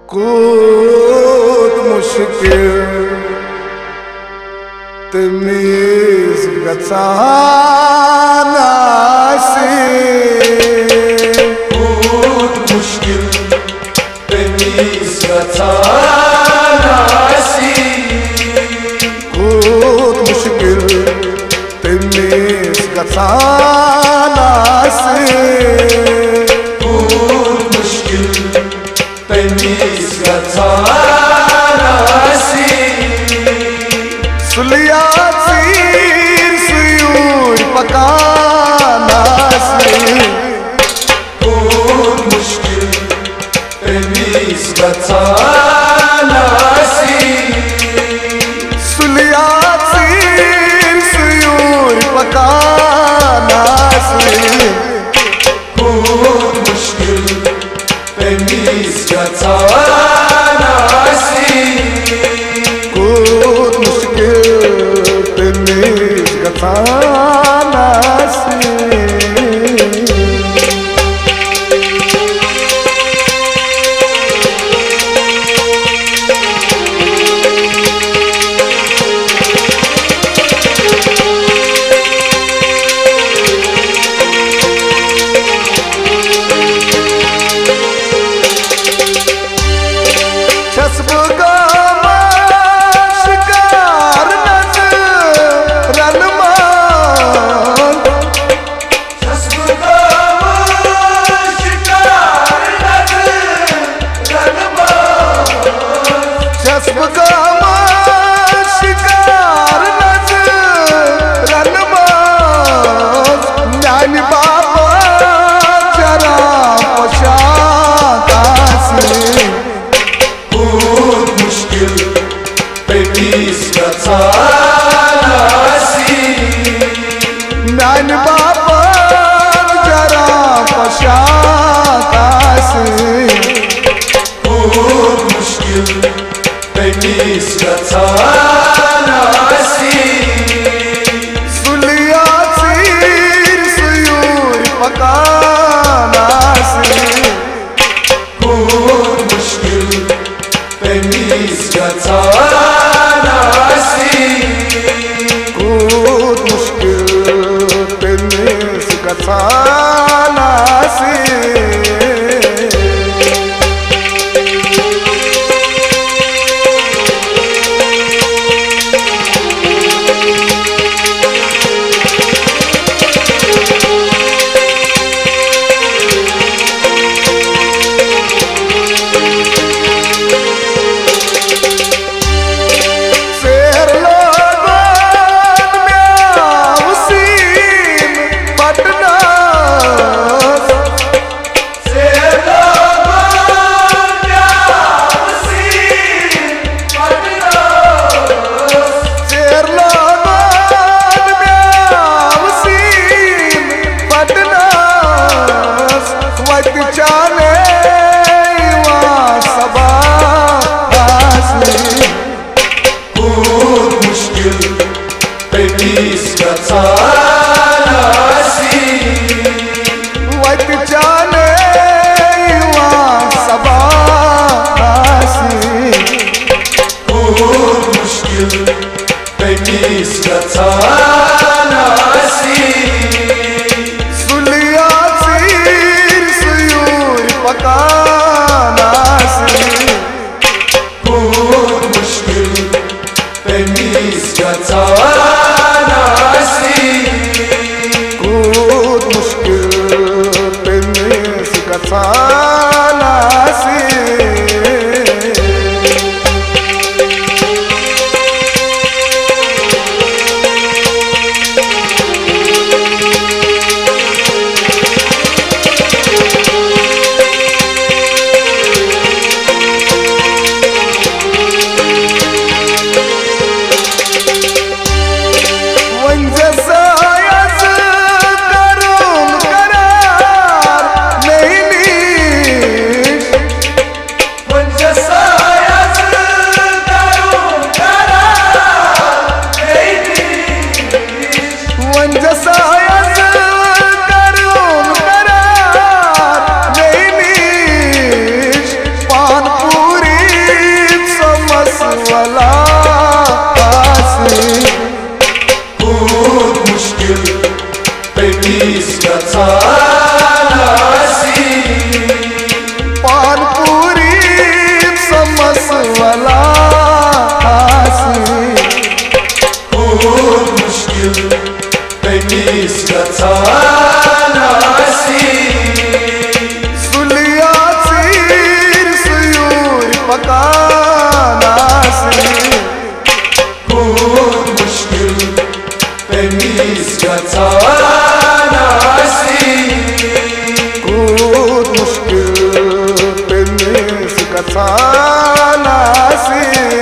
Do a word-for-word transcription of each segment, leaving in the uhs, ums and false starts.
कूद मुश्किल तमीज गचान आसी कूद मुश्किल तमीज गचान आसी कूद मुश्किल तमीज गचान आसी कूद मुश्किल तमीज गचान आसी सुलिया चीर सुयूर पकान आसी कूद मुश्किल तमीज गचान आसी सुलिया चीर सुयूर पकान आसी कूद मुश्किल तमीज गचान आसी कूद मुश्किल तमीज गचान आसी तमीज गचान आसी म्यान बाबा जरा पशात आसी कूद मुश्किल तमीज गचान आसी सुलिया चीर सुयूर पकान आसी कूद मुश्किल तमीज गचान आसी कूद मुश्किल तमीज गचान आसी गचानासी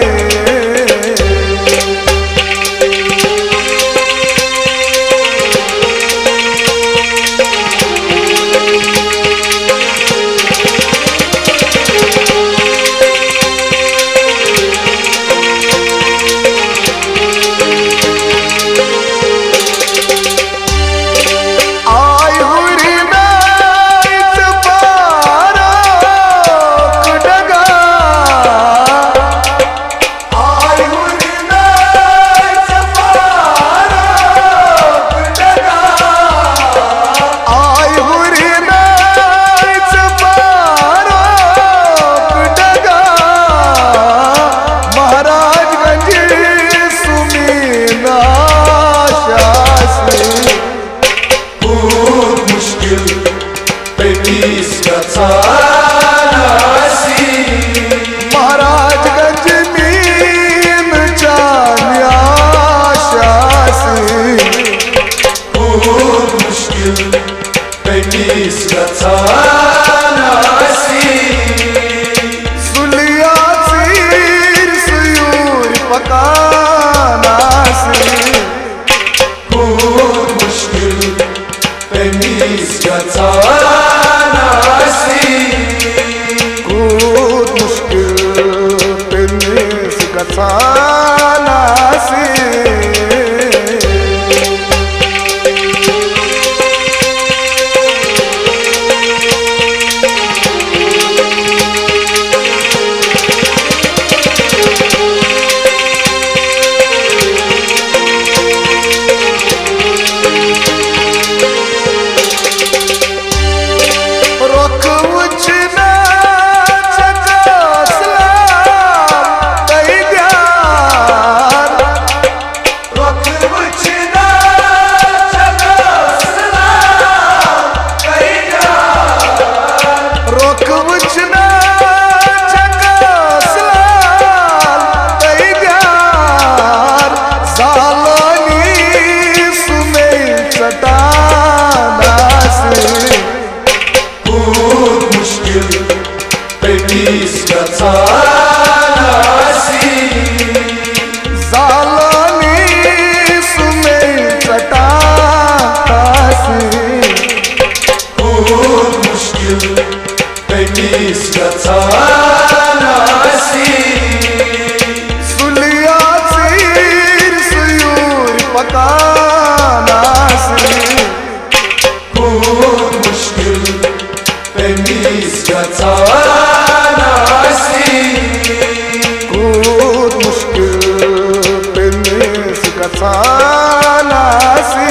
महाराजगंज नीम चालिया बहुत मुश्किल पेटीस गचानासी सुलिया सिर सुयूर पकानासी बहुत मुश्किल पेटीस गचानासी बहुत मुश्किल पेनीस गचानासी पेटीस गचानासी जालनी सुमे चटासी बहुत मुश्किल पेटीस गचानासी सुलिया सिर सुयूर पकानासी बहुत मुश्किल पेटीस गचानासी बहुत मुश्किल पेनीस गचानासी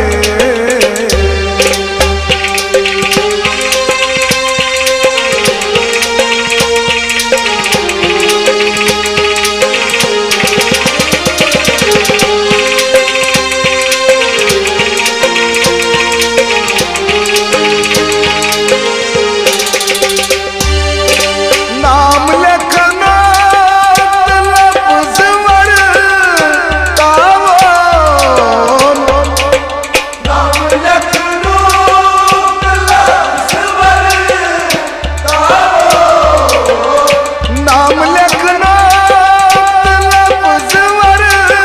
नाम लिखना लफ्ज़ वर तावन नाम लिखना लफ्ज़ वर तावन नाम लिखना लफ्ज़ वर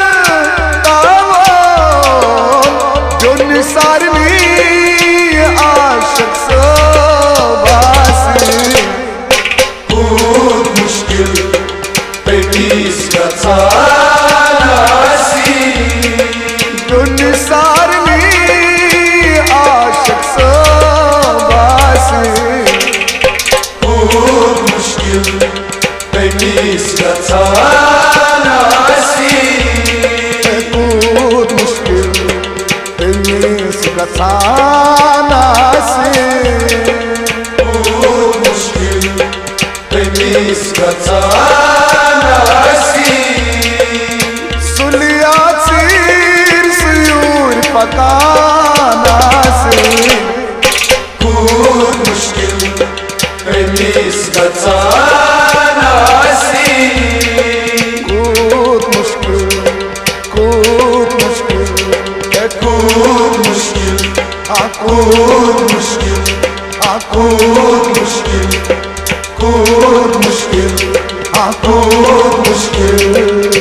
तावन जो निसारनी आशिक सबासी बहुत मुश्किल पेटीस गचानासी जो निसारनी आशिक सबासी बहुत मुश्किल पेटीस गचानासी बहुत मुश्किल पेनीस गचानासी बहुत मुश्किल पेटीस गचानासी सुलिया सिर सुयूर पकानासी बहुत मुश्किल पेटीस गचानासी बहुत मुश्किल बहुत मुश्किल बहुत मुश्किल हाँ बहुत मुश्किल हाँ बहुत मुश्किल كود مشكل، عكود مشكل.